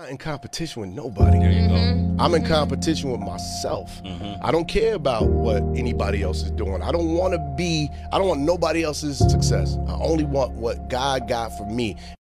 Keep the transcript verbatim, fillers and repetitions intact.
Not in competition with nobody. There you go. I'm in competition with myself. Mm-hmm. I don't care about what anybody else is doing. I don't want to be, I don't want nobody else's success. I only want what God got for me.